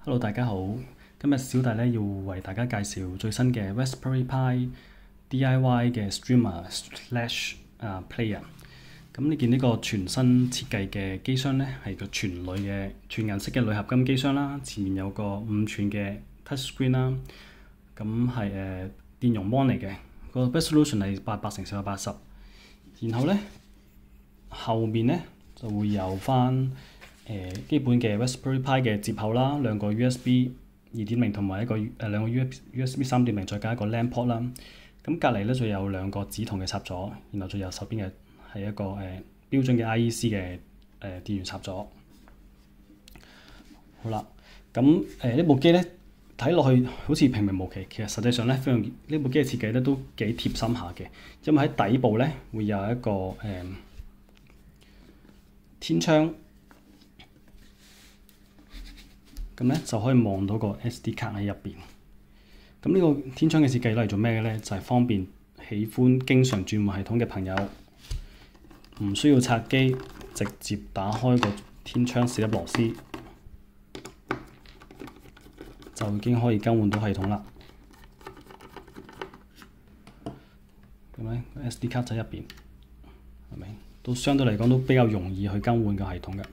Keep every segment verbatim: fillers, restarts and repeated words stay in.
Hello，大家好。今日小弟咧要為大家介紹最新嘅 Raspberry Pi D I Y 嘅 Streamer Slash 啊 Player。咁你見呢個全新設計嘅機箱咧，係個全鋁嘅全銀色嘅鋁合金機箱啦。前面有個五寸嘅 Touch Screen 啦。咁係誒電容 Mon 嚟嘅，個 Resolution 係八百乘四百八十。然後咧後面咧就會有翻。誒、呃、基本嘅 Raspberry Pi 嘅接口啦，兩個 U S B 二點零同埋一個誒、呃、兩個 U S B 三點零，再加一個 LAN port 啦。咁隔離咧就有兩個紫銅嘅插座，然後最右手邊嘅係一個誒、呃、標準嘅 I E C 嘅誒、呃、電源插座。好啦，咁誒呢部機咧睇落去好似平平無奇，其實實際上咧非常呢部機嘅設計咧都幾貼心下嘅，因為喺底部咧會有一個誒、呃、天窗。咁咧就可以望到個 S D 卡喺入邊。咁呢個天窗嘅設計攞嚟做咩嘅咧？就係、是、方便喜歡經常轉換系統嘅朋友，唔需要拆機，直接打開個天窗四粒螺絲，就已經可以更換到系統啦。咁咧 S D 卡喺入邊，係咪都相對嚟講都比較容易去更換個系統嘅？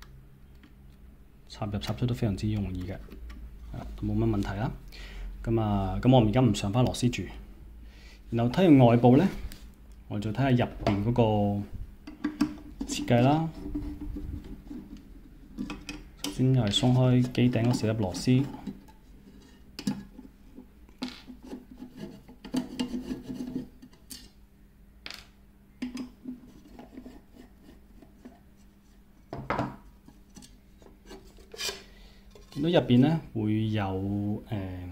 插入插出都非常之容易嘅，都冇乜問題啦。咁啊，咁我而家唔上翻螺絲住，然後睇完外部咧，我就睇下入邊嗰個設計啦。首先又係鬆開機頂嗰四粒螺絲，見到入邊咧會有誒、呃，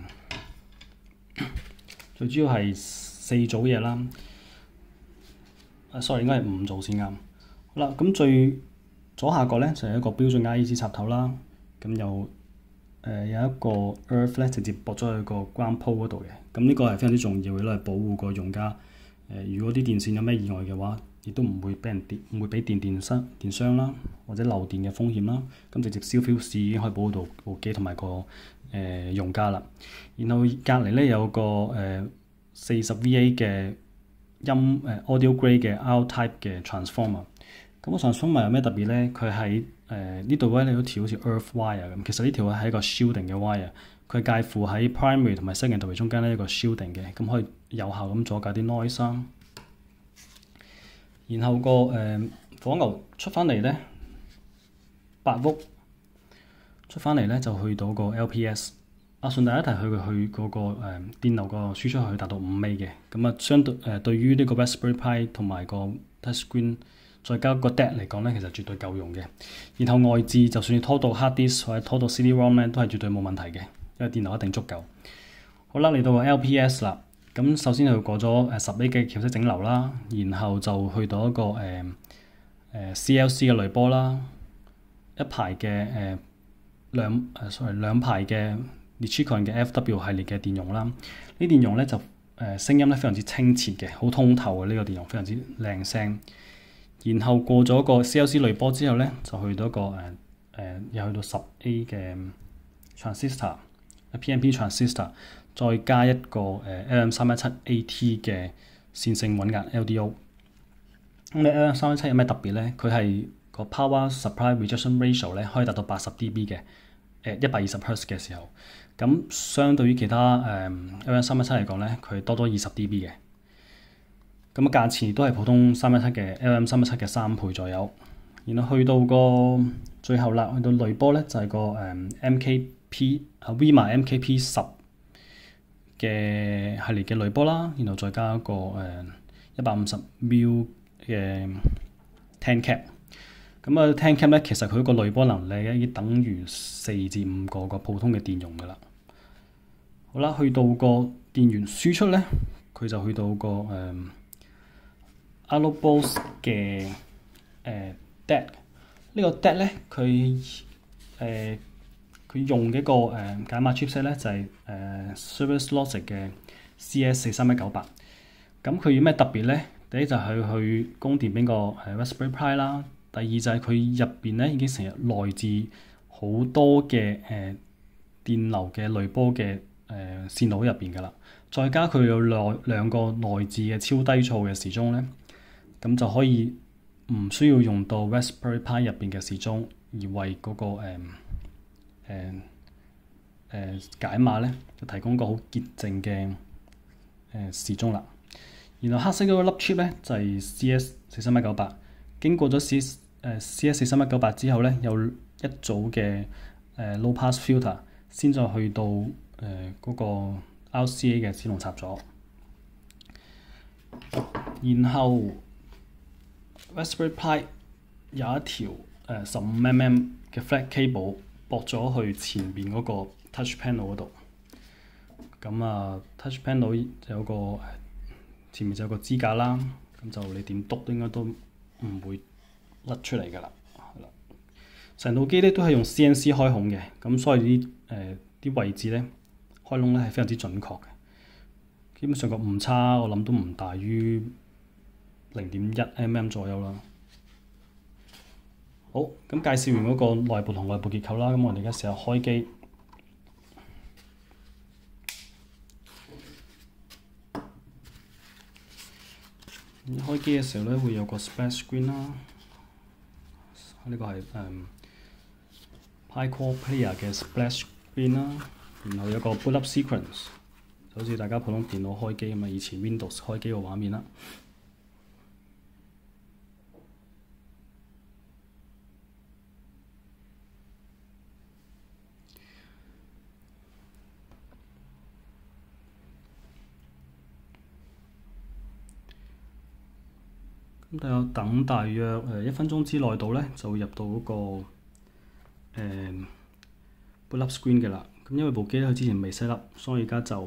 最主要係四組嘢啦。啊，sorry，應該係五組先啱。好啦，咁最左下角咧就係、是、一個標準 I E C 插頭啦。咁有誒、呃、有一個 earth 咧直接駁咗去個 ground pole 嗰度嘅。咁呢個係非常之重要嘅，攞嚟保護個用家。誒、呃，如果啲電線有咩意外嘅話，亦都唔會俾人電，唔會俾電電傷電傷啦，或者漏電嘅風險啦。咁直接燒 fuse 已經可以保護到部機同埋個誒、呃、用家啦。然後隔離咧有個誒四十 V A 嘅音誒、呃、audio grade 嘅 R type 嘅 transformer。咁個 transformer 有咩特別咧？佢喺誒呢度咧有條好似 earth wire 咁。其實呢條係一個 shielding 嘅 wire，佢介乎喺 primary 同埋 secondary 中間咧一個 shielding 嘅，咁可以有效咁阻隔啲 noise 啦。然後個誒、呃、火牛出翻嚟咧，八伏出翻嚟咧就去到個 L P S。啊，順帶一提，佢去嗰、那個誒、呃、電流個輸出去達到五米嘅。咁啊，相對誒、呃、對於呢個 Raspberry Pi 同埋個 Touch Screen 再加個 D A C 嚟講咧，其實絕對夠用嘅。然後外置就算你拖到 Hard Disk 或者拖到 C D-ROM 咧，都係絕對冇問題嘅，因為電流一定足夠。好啦，嚟到個 L P S 啦。咁首先佢過咗誒十 A 嘅橋式整流啦，然後就去到一個誒誒、呃呃、C L C 嘅濾波啦，一排嘅誒、呃、兩誒 sorry 兩排嘅 Nichicon 嘅 F W 系列嘅電容啦。呢電容咧就誒、呃、聲音咧非常之清澈嘅，好通透嘅呢、這個電容，非常之靚聲。然後過咗個 C L C 濾波之後咧，就去到一個誒誒、呃、又去到十 A 嘅 transistor，P N P transistor。再加一個誒 L M 三一七 A T 嘅線性穩壓 L D O。咁你 L M 三一七有咩特別咧？佢係個 power supply rejection ratio 咧可以達到八十 D B 嘅，誒一百二十赫茲嘅時候。咁相對於其他誒、呃、L M 三一七嚟講咧，佢多多二十 D B 嘅。咁啊價錢都係普通三一七嘅 L M 三一七嘅三倍左右。然後去到個最後啦，去到濾波咧就係、是、個誒、呃、M K P 啊 Wima M K P 十。嘅系列嘅濾波啦，然後再加一個誒一百五十 mil 嘅 ten cap。咁啊 ten cap 咧，其實佢個濾波能力咧已經等於四至五個個普通嘅電容噶啦。好啦，去到個電源輸出咧，佢就去到個誒 Alubose 嘅誒 D A C。呢個 D A C 咧，佢誒。呃佢用嘅一個誒、呃、解碼 chipset 咧就係、是、誒、呃、Cirrus Logic 嘅 C S 四三一九八。咁佢有咩特別咧？第一就係去供電俾個誒 Raspberry Pi 啦。第二就係佢入邊咧已經成日內置好多嘅誒電流嘅濾波嘅誒、呃、線路入邊㗎啦。再加佢有內兩個內置嘅超低噪嘅時鐘咧，咁就可以唔需要用到 Raspberry Pi 入邊嘅時鐘，而為嗰、那個誒誒誒解碼咧，就提供個好潔淨嘅誒、呃、時鐘啦。然後黑色嗰個粒 chip 咧就係、是、C S 四三一九八，經過咗 C 誒、呃、C S 四三一九八之後咧，有一組嘅誒、呃、low pass filter 先再去到誒嗰、呃那個 R C A 嘅線路插座。然後 Raspberry Pi 有一條誒十五 mm 嘅 flat cable 駁咗去前邊嗰個 touch panel 嗰度。咁啊 touch panel 就有個前面就有個支架啦，咁就你點篤應該都唔會甩出嚟㗎啦。係啦，成部機咧都係用 C N C 開孔嘅，咁所以啲誒啲位置咧開窿咧係非常之準確嘅。基本上個誤差我諗都唔大於零點一 mm 左右啦。好，咁介紹完嗰個內部同外部結構啦，咁我哋而家試下開機。開機嘅時候咧，會有個 splash screen 啦。呢個係誒 Pi-Core Player 嘅 splash screen 啦。然後有個 boot up sequence，就好似大家普通電腦開機咁啊，以前 Windows 開機個畫面啦。咁大約等大約誒一分鐘之內度咧，就會入到嗰、那個誒、呃、boot up screen 嘅啦。咁因為部機咧佢之前未 set up，所以而家就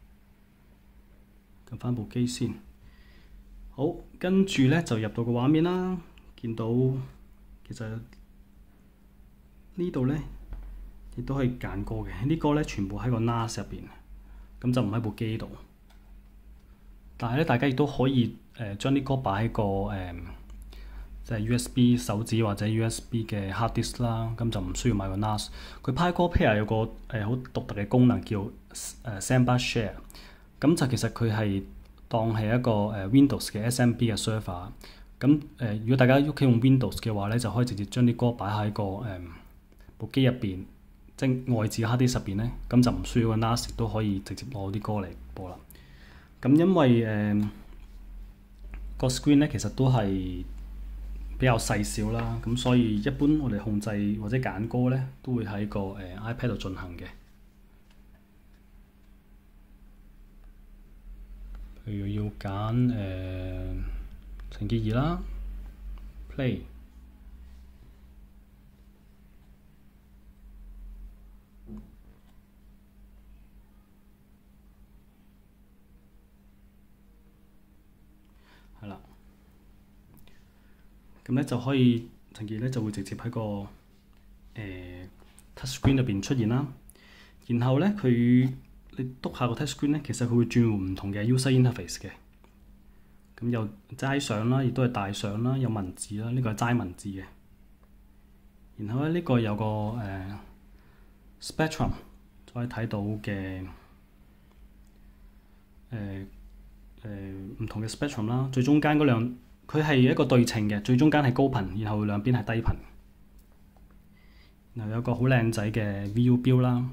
撳翻部機先。好，跟住咧就入到個畫面啦。見到其實呢度咧亦都可以揀歌嘅。這個、呢個咧全部喺個 N A S 入邊，咁就唔喺部機度。但係咧，大家亦都可以誒、呃、將啲歌擺喺個誒即係 U S B 手指或者 U S B 嘅 hard disk 啦，咁就唔需要買個 N A S。佢 Pi-Core Pair 有個誒好、呃、獨特嘅功能叫誒 Sandbar Share，咁就其實佢係當係一個誒、呃、Windows 嘅 S M B 嘅 server。咁誒、呃，如果大家屋企用 Windows 嘅話咧，就可以直接將啲歌擺喺個誒、呃、部機入邊，即係外置 hard disk 入邊咧，咁就唔需要個 N A S 都可以直接攞啲歌嚟播啦。咁因為誒、呃、個 screen 咧其實都係比較細小啦，咁所以一般我哋控制或者揀歌咧都會喺個誒、呃、iPad 度進行嘅。譬如要揀誒、呃、陳潔儀啦 ，play。係啦，咁咧就可以陳潔儀咧就會直接喺個誒、呃、touch screen 入邊出現啦。然後咧佢你篤下個 touch screen 咧，其實佢會轉換唔同嘅 user interface 嘅。咁有齋相啦，亦都係大相啦，有文字啦，呢、這個係齋文字嘅。然後咧呢、這個有個誒、呃、spectrum 就可以睇到嘅誒誒唔同嘅 spectrum 啦。最中間嗰兩佢係一個對稱嘅，最中間係高頻，然後兩邊係低頻。然後有個好靚仔嘅 V U 標啦。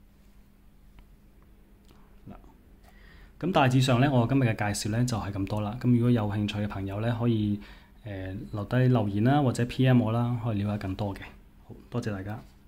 咁大致上咧，我今日嘅介紹咧就係咁多啦。咁如果有興趣嘅朋友咧，可以誒、呃、留低留言啦，或者 P M 我啦，可以了解更多嘅。好多謝大家。